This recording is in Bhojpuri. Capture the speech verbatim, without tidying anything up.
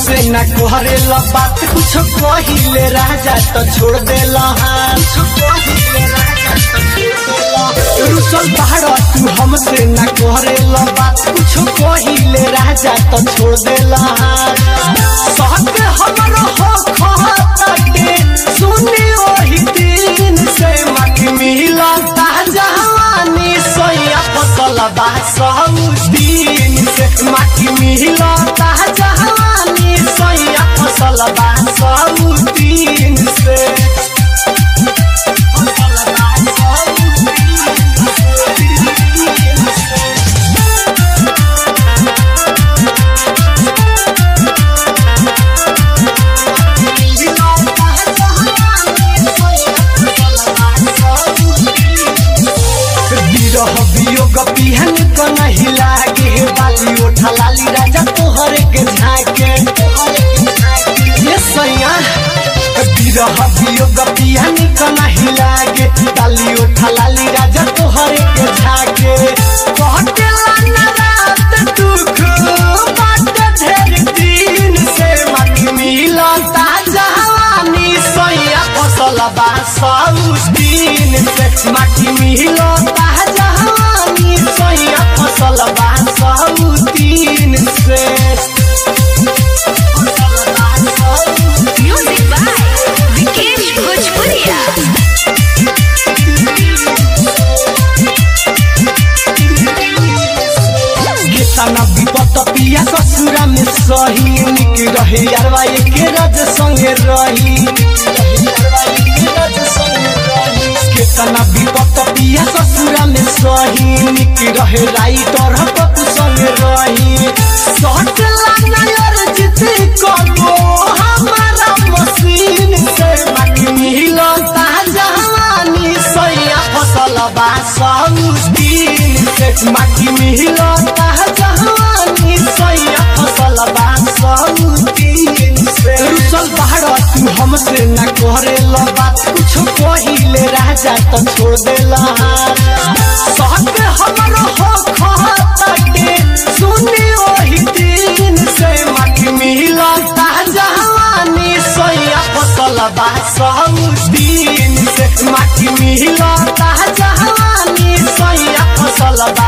हमसे न कहरेला बात कुछ कहिले राजा तो छोड़ देला रुसल पहाड़ तू हमसे न कहरेला बात कुछ कहिले राजा तो छोड़ देला सहक हमरो हो खहताटे सुनी ओही दिन से मख मिला जवानी सोया फसल बा सब दिन से मख मिला जवानी सोया फसल बा सब दिन से बिहन को नहीं लागे बाली उठा लाली राजा तोहरे के झाके ये सैया बिरह वियोग बिहन को नहीं लागे बाली उठा लाली राजा तोहरे के झाके कहतेला ना रात दुख बाट ढेर दिन से मख मिला जवानी सैया फसल बा सब दिन से मख मिला जवानी सोया फसल बा सब दिन से म्यूजिक बाय विकेश भोजपुरिया कितना विपत पिया ससुरा में सही निक रहे यारवा एक रज संगे रही कितना विपत पिया ससुरा में सही निक रहे राइटर पप संगे रही सट लायर जिते करो हमारा मशीन से मख मिला जवानी सोया फसल बा सब दिन से मख मिला जवानी सोया फसल बा सब दिन से रुसल पहाड़ तू हमसे न कहरेला बात कुछ कहिले राजा तो छोड़ देला सहक हमरो हो खहताटे सुनी ओही दिन से मख मिला जवानी सोया फसल बा सब दिन से मख मिला जवानी सोया फसल बा